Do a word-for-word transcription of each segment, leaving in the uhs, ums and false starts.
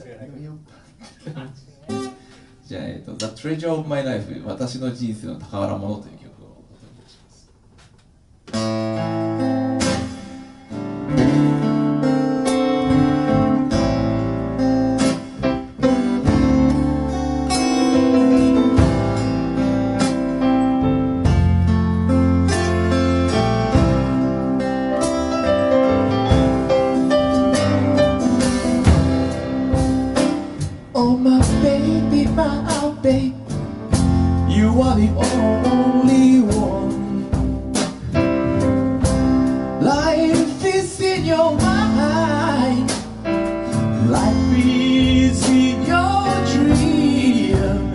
じゃあ、えっと、The Treasure of My Life 私の人生の宝物という曲をお届けします。 Oh my baby, my baby, you are the only one. Life is in your mind, life is in your dream.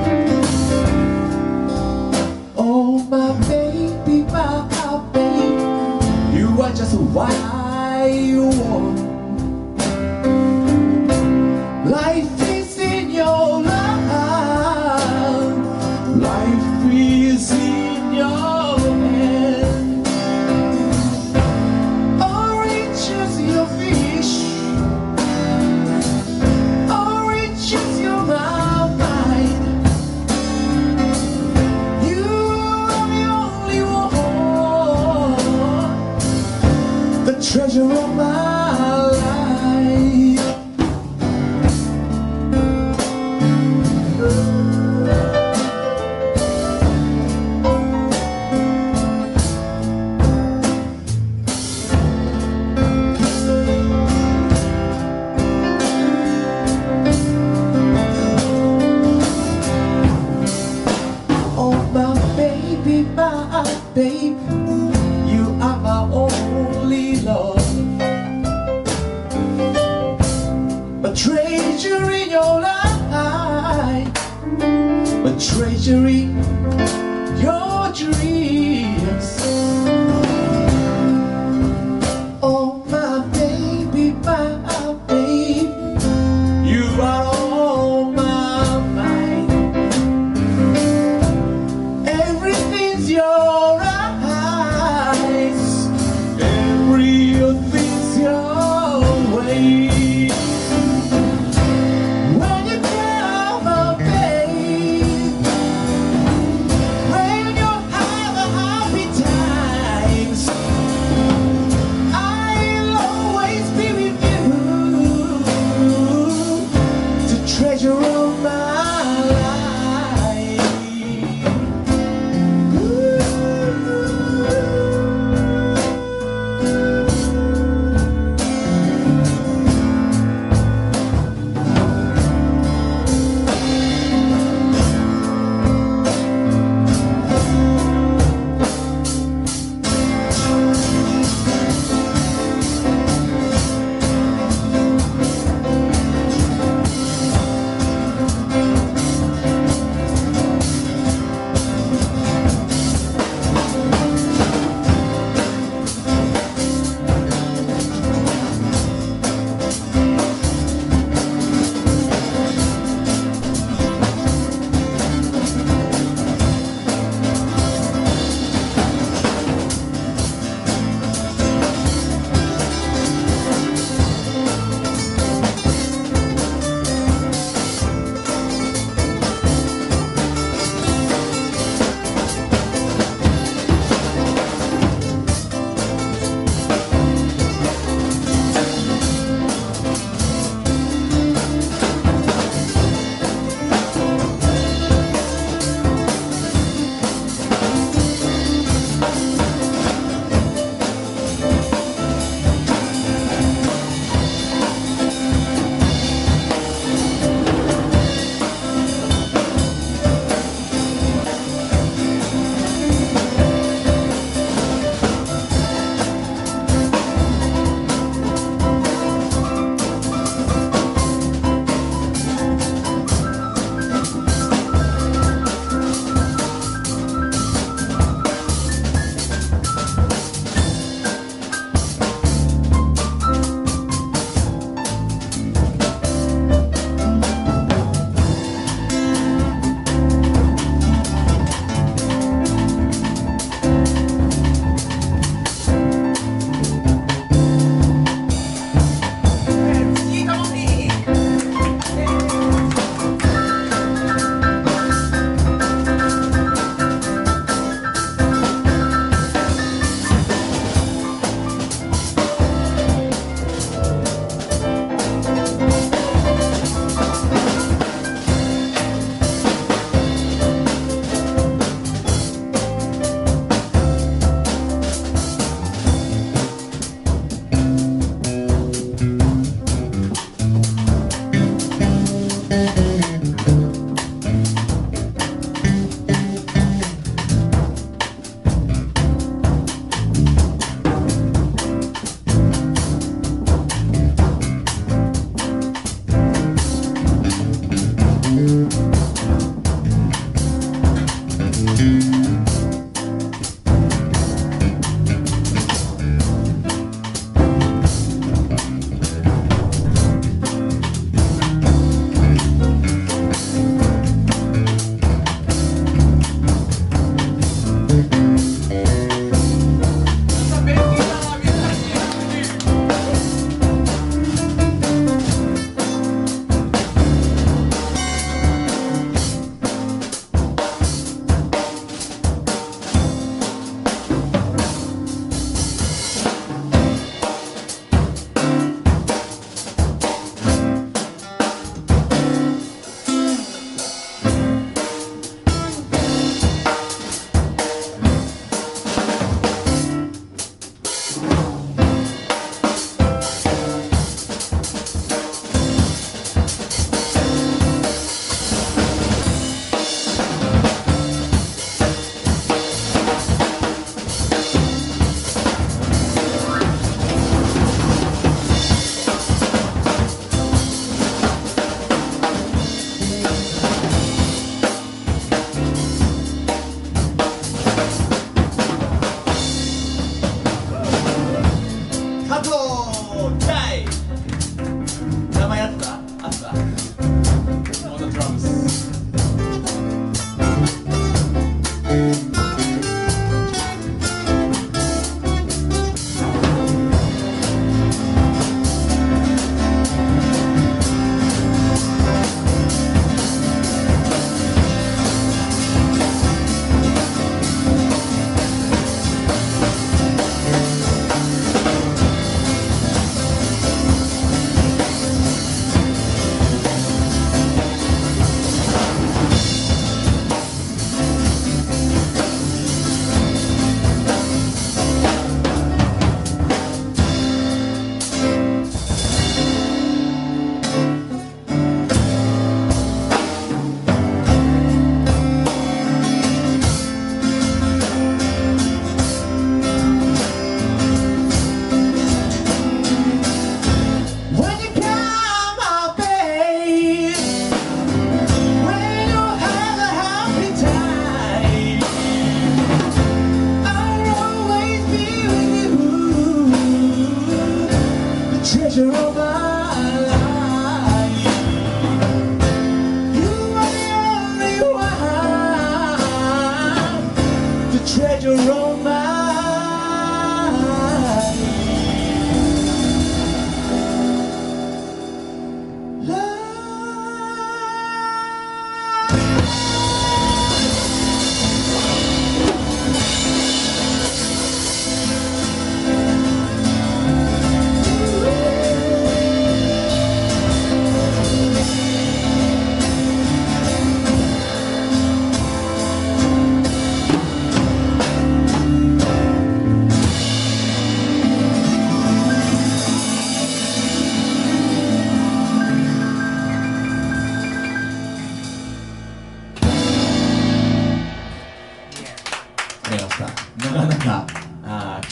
Oh my baby, my baby, you are just what I want. Life is in your life, life is in your hand. Orange is your fish, orange is your mind. You are the only one, the treasure of my life. Babe, you are my only love, a treasure in your life, a treasure in your dreams. Oh my baby, my babe, you are all my mind. Everything's yours. High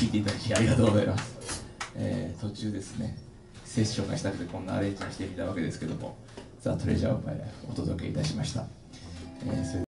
聞いていただきありがとうございます。えー、途中ですね、セッションがしたくてこんなアレンジにしてみたわけですけども、ザ・トレジャー・オブ・マイ・ライフお届けいたしました。えーそれ